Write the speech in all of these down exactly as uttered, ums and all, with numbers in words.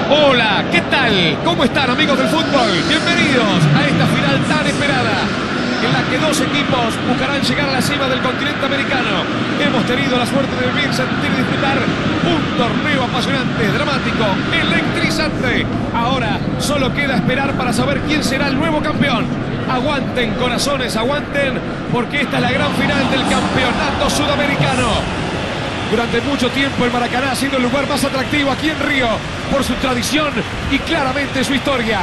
Hola, ¿qué tal? ¿Cómo están, amigos del fútbol? Bienvenidos a esta final tan esperada, en la que dos equipos buscarán llegar a la cima del continente americano. Hemos tenido la suerte de vivir, sentir y disfrutar un torneo apasionante, dramático, electrizante. Ahora solo queda esperar para saber quién será el nuevo campeón. Aguanten, corazones, aguanten, porque esta es la gran final del campeonato sudamericano. Durante mucho tiempo el Maracaná ha sido el lugar más atractivo aquí en Río, por su tradición y claramente su historia.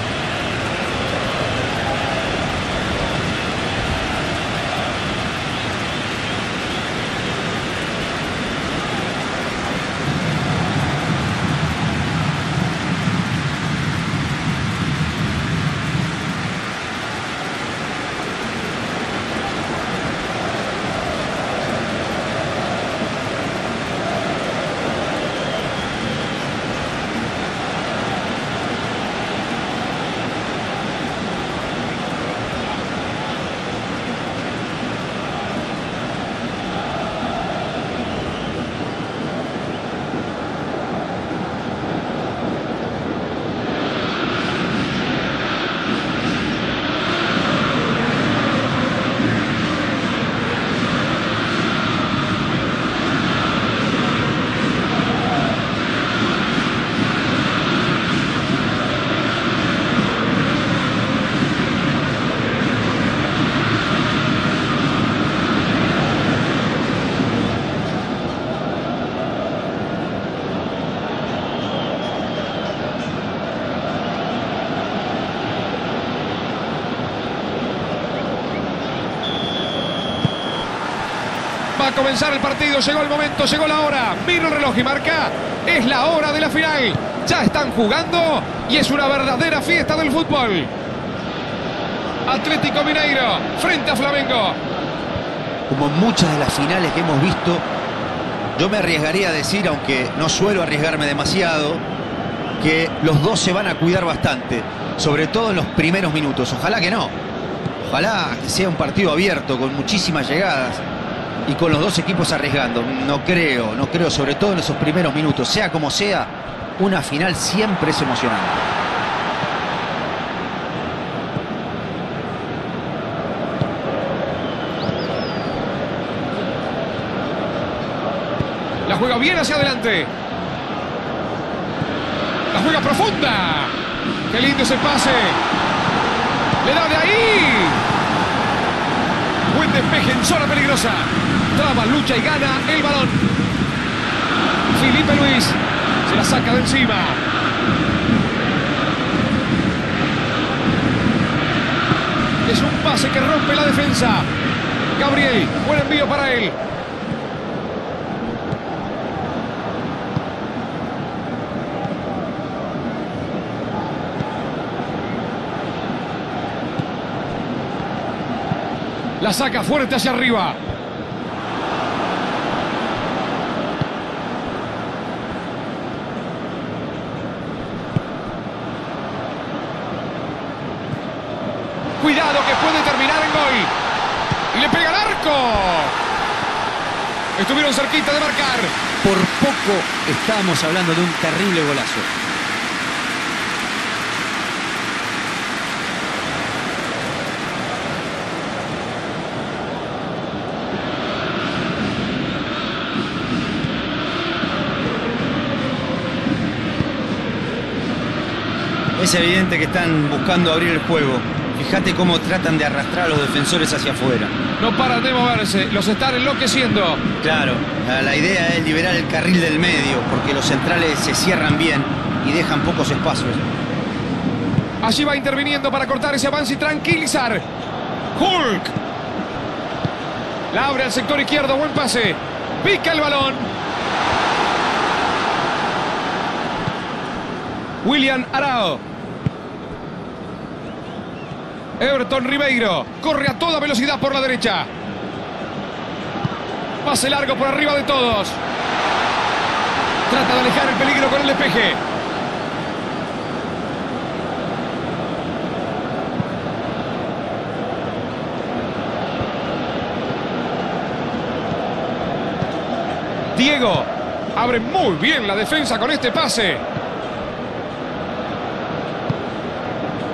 Va a comenzar el partido, llegó el momento, llegó la hora. Mira el reloj y marca, es la hora de la final. Ya están jugando y es una verdadera fiesta del fútbol. Atlético Mineiro frente a Flamengo. Como muchas de las finales que hemos visto, yo me arriesgaría a decir, aunque no suelo arriesgarme demasiado, que los dos se van a cuidar bastante, sobre todo en los primeros minutos. Ojalá que no. Ojalá que sea un partido abierto, con muchísimas llegadas y con los dos equipos arriesgando. No creo, no creo, sobre todo en esos primeros minutos. Sea como sea, una final siempre es emocionante. La juega bien hacia adelante. La juega profunda. Qué lindo ese pase. Le da de ahí. Buen despeje en zona peligrosa. Traba, lucha y gana el balón. Felipe Luis se la saca de encima. Es un pase que rompe la defensa. Gabriel, buen envío para él. La saca fuerte hacia arriba. Cuidado que puede terminar en gol. Y le pega al arco. Estuvieron cerquita de marcar. Por poco estábamos hablando de un terrible golazo. Es evidente que están buscando abrir el juego. Fíjate cómo tratan de arrastrar a los defensores hacia afuera. No paran de moverse, los están enloqueciendo. Claro, la idea es liberar el carril del medio, porque los centrales se cierran bien y dejan pocos espacios. Allí va interviniendo para cortar ese avance y tranquilizar. Hulk. La abre al sector izquierdo, buen pase. Pica el balón. William Arao. Everton Ribeiro corre a toda velocidad por la derecha. Pase largo por arriba de todos. Trata de alejar el peligro con el despeje. Diego abre muy bien la defensa con este pase.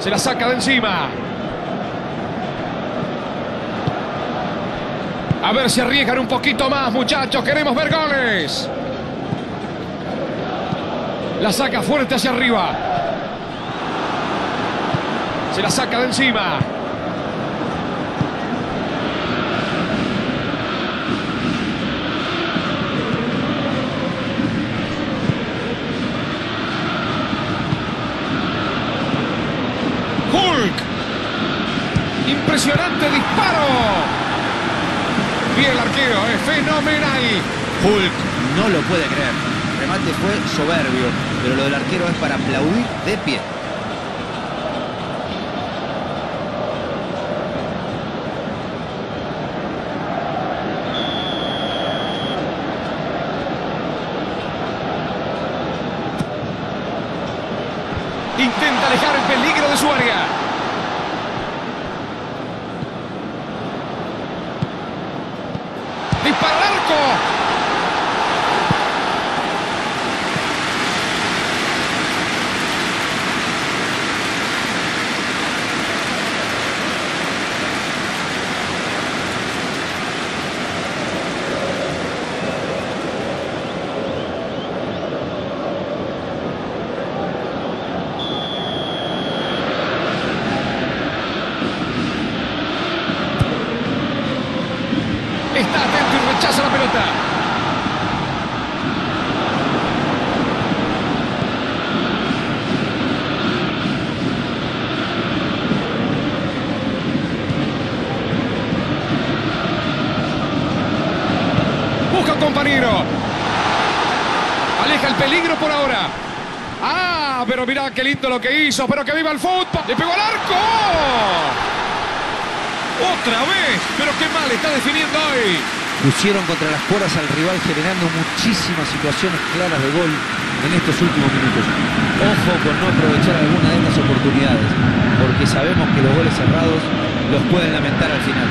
Se la saca de encima. A ver si arriesgan un poquito más, muchachos. Queremos ver goles. La saca fuerte hacia arriba. Se la saca de encima. Hulk. Impresionante disparo. Bien el arquero, es fenomenal. Hulk no lo puede creer. El remate fue soberbio, pero lo del arquero es para aplaudir de pie. Intenta alejar el peligro de su área. Dispara al arco. Está atento y rechaza la pelota. Busca un compañero. Aleja el peligro por ahora. Ah, pero mirá qué lindo lo que hizo. Pero que viva el fútbol. Le pegó al arco. Otra vez, pero qué mal está definiendo hoy. Pusieron contra las cuerdas al rival, generando muchísimas situaciones claras de gol en estos últimos minutos. Ojo con no aprovechar alguna de estas oportunidades, porque sabemos que los goles cerrados los pueden lamentar al final.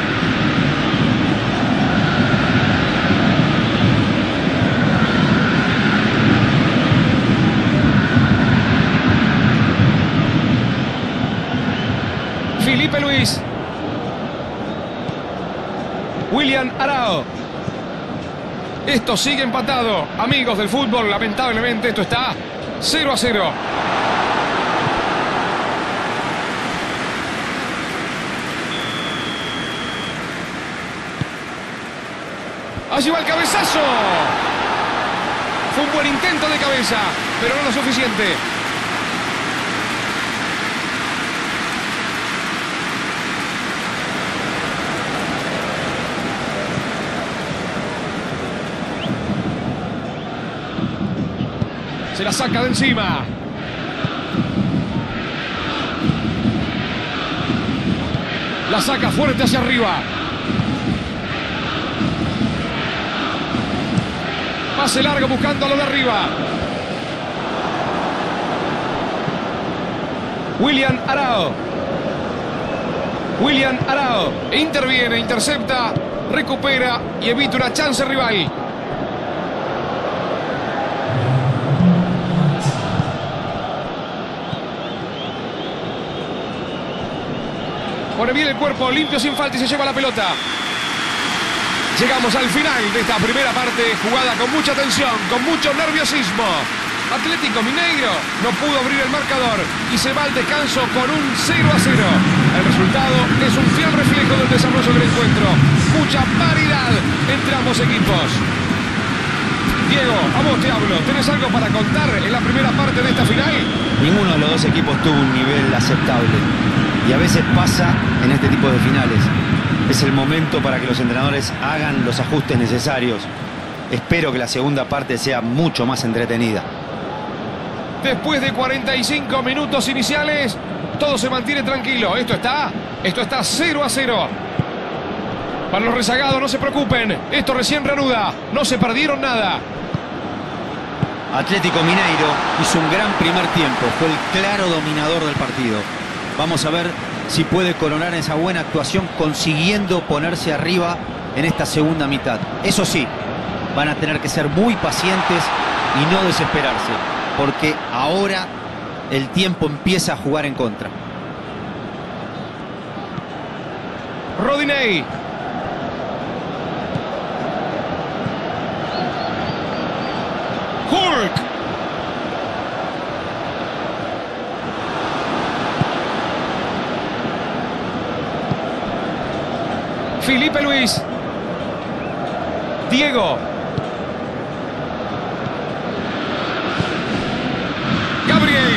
Felipe Luis. William Arao. Esto sigue empatado. Amigos del fútbol, lamentablemente esto está cero a cero. Allí va el cabezazo. Fue un buen intento de cabeza, pero no lo suficiente. Se la saca de encima. La saca fuerte hacia arriba. Pase largo buscando a lo de arriba. William Arao. William Arao. Interviene, intercepta, recupera y evita una chance rival. Pone bien el cuerpo, limpio sin falta y se lleva la pelota. Llegamos al final de esta primera parte, jugada con mucha tensión, con mucho nerviosismo. Atlético Mineiro no pudo abrir el marcador y se va al descanso con un cero a cero. El resultado es un fiel reflejo del desarrollo del encuentro. Mucha paridad entre ambos equipos. Diego, a vos te hablo. ¿Tenés algo para contar en la primera parte de esta final? Ninguno de los dos equipos tuvo un nivel aceptable. Y a veces pasa en este tipo de finales. Es el momento para que los entrenadores hagan los ajustes necesarios. Espero que la segunda parte sea mucho más entretenida. Después de cuarenta y cinco minutos iniciales, todo se mantiene tranquilo. Esto está, esto está cero a cero. Para los rezagados, no se preocupen. Esto recién reanuda. No se perdieron nada. Atlético Mineiro hizo un gran primer tiempo. Fue el claro dominador del partido. Vamos a ver si puede coronar esa buena actuación consiguiendo ponerse arriba en esta segunda mitad. Eso sí, van a tener que ser muy pacientes y no desesperarse, porque ahora el tiempo empieza a jugar en contra. Rodinei. Hulk. Filipe Luis. Diego. Gabriel.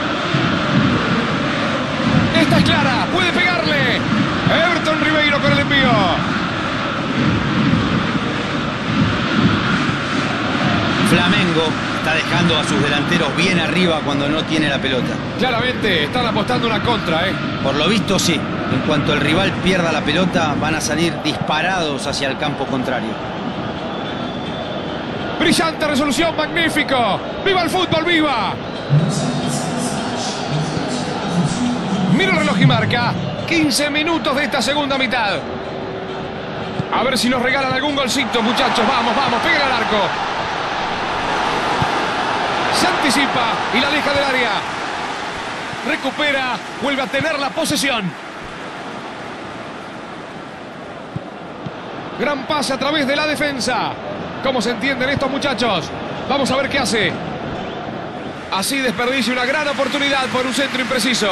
Esta es clara. Puede pegarle. Everton Ribeiro con el envío. Flamengo está dejando a sus delanteros bien arriba cuando no tiene la pelota. Claramente están apostando una contra, ¿eh? Por lo visto, sí. En cuanto el rival pierda la pelota, van a salir disparados hacia el campo contrario. Brillante resolución, magnífico. ¡Viva el fútbol, viva! Mira el reloj y marca. quince minutos de esta segunda mitad. A ver si nos regalan algún golcito, muchachos. Vamos, vamos, peguen al arco. Se anticipa y la aleja del área. Recupera, vuelve a tener la posesión. Gran pase a través de la defensa. ¿Cómo se entienden estos muchachos? Vamos a ver qué hace. Así desperdicia una gran oportunidad por un centro impreciso.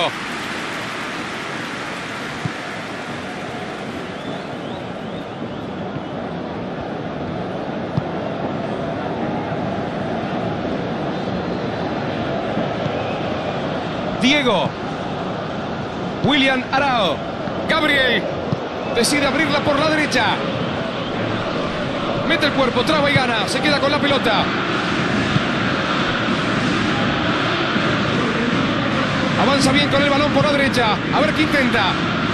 Diego. William Arao. Gabriel. Decide abrirla por la derecha. Mete el cuerpo, traba y gana. Se queda con la pelota. Avanza bien con el balón por la derecha. A ver qué intenta.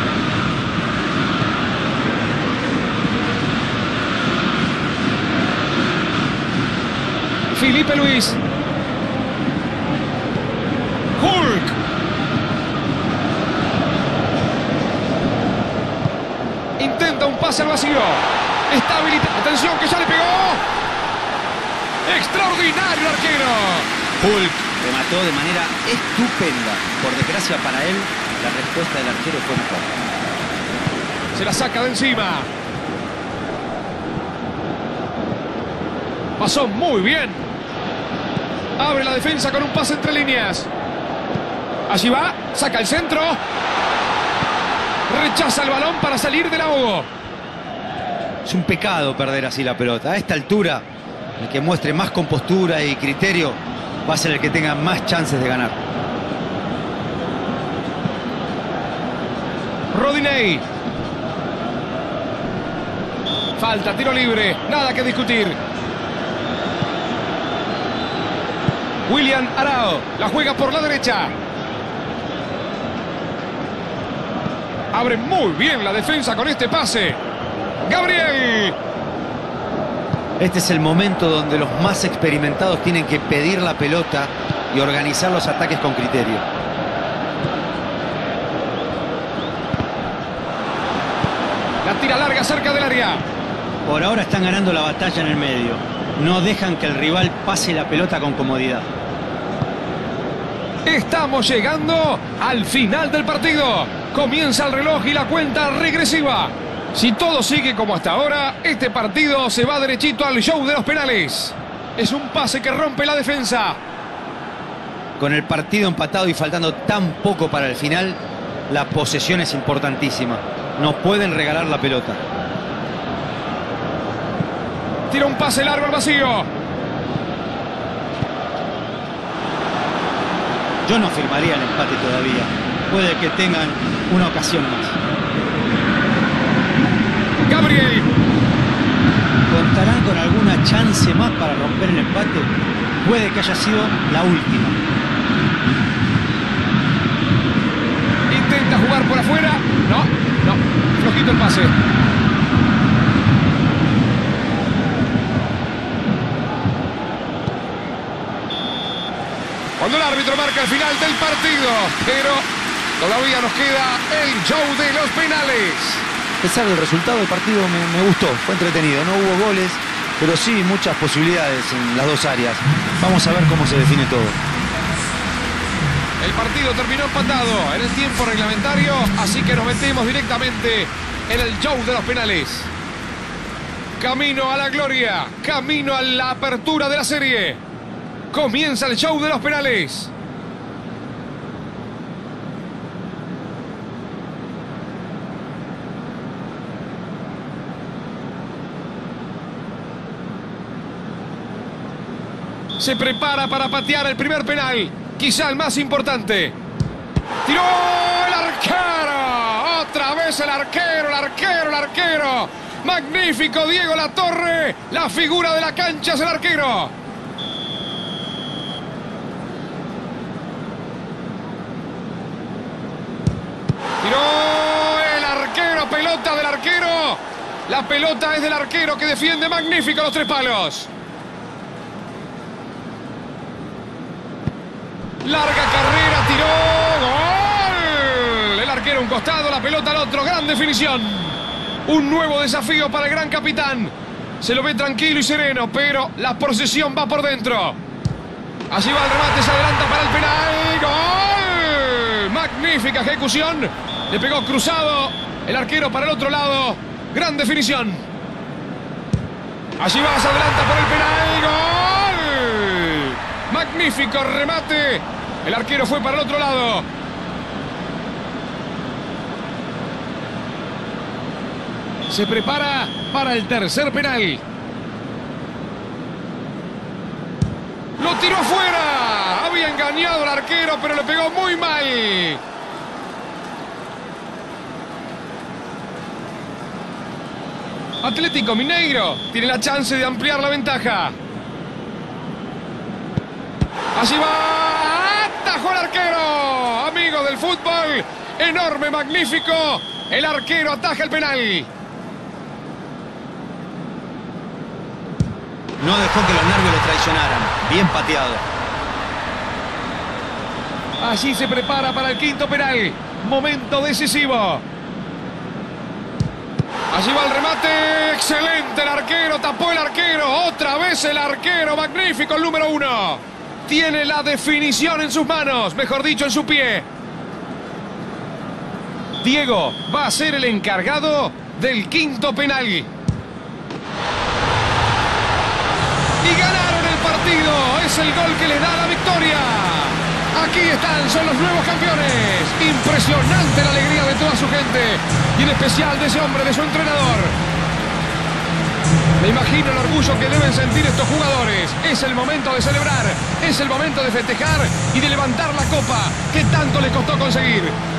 Filipe Luis. Hulk. Intenta un pase al vacío. Está habilitado. Atención que ya le pegó. Extraordinario el arquero. Hulk remató de manera estupenda. Por desgracia para él, la respuesta del arquero fue mejor. Se la saca de encima. Pasó muy bien. Abre la defensa con un pase entre líneas. Allí va, saca el centro. Rechaza el balón para salir del ahogo. Es un pecado perder así la pelota. A esta altura, el que muestre más compostura y criterio va a ser el que tenga más chances de ganar. Rodinei. Falta, tiro libre, nada que discutir. William Arao, la juega por la derecha. Abre muy bien la defensa con este pase. Gabriel. Este es el momento donde los más experimentados tienen que pedir la pelota y organizar los ataques con criterio. La tira larga cerca del área. Por ahora están ganando la batalla en el medio. No dejan que el rival pase la pelota con comodidad. Estamos llegando al final del partido. Comienza el reloj y la cuenta regresiva. Si todo sigue como hasta ahora, este partido se va derechito al show de los penales. Es un pase que rompe la defensa. Con el partido empatado y faltando tan poco para el final, la posesión es importantísima. No pueden regalar la pelota. Tira un pase largo al vacío. Yo no firmaría el empate todavía. Puede que tengan una ocasión más. Gabriel. ¿Contarán con alguna chance más para romper el empate? Puede que haya sido la última. Intenta jugar por afuera. No, no. Flojito el pase. Cuando el árbitro marca el final del partido, pero todavía nos queda el show de los penales. A pesar del resultado, el partido me, me gustó, fue entretenido. No hubo goles, pero sí muchas posibilidades en las dos áreas. Vamos a ver cómo se define todo. El partido terminó empatado en el tiempo reglamentario, así que nos metemos directamente en el show de los penales. Camino a la gloria, camino a la apertura de la serie. Comienza el show de los penales. Se prepara para patear el primer penal, quizá el más importante. ¡Tiró el arquero! ¡Otra vez el arquero, el arquero, el arquero! ¡Magnífico Diego Latorre! La figura de la cancha es el arquero. ¡Tiró el arquero! ¡Pelota del arquero! La pelota es del arquero que defiende magnífico los tres palos. Larga carrera, tiró, ¡gol! El arquero a un costado, la pelota al otro, gran definición. Un nuevo desafío para el gran capitán. Se lo ve tranquilo y sereno, pero la posesión va por dentro. Allí va el remate, se adelanta para el penal, ¡gol! Magnífica ejecución, le pegó cruzado, el arquero para el otro lado, gran definición. Allí va, se adelanta por el penal, ¡gol! Magnífico remate. El arquero fue para el otro lado. Se prepara para el tercer penal. Lo tiró fuera. Había engañado al arquero, pero le pegó muy mal. Atlético Mineiro tiene la chance de ampliar la ventaja. Allí va, atajó el arquero, amigos del fútbol, enorme, magnífico, el arquero ataja el penal. No dejó que los nervios lo traicionaran, bien pateado. Allí se prepara para el quinto penal, momento decisivo. Allí va el remate, excelente el arquero, tapó el arquero, otra vez el arquero, magnífico el número uno. Tiene la definición en sus manos, mejor dicho, en su pie. Diego va a ser el encargado del quinto penal. Y ganaron el partido. Es el gol que les da la victoria. Aquí están, son los nuevos campeones. Impresionante la alegría de toda su gente. Y en especial de ese hombre, de su entrenador. Me imagino el orgullo que deben sentir estos jugadores. Es el momento de celebrar, es el momento de festejar y de levantar la copa que tanto les costó conseguir.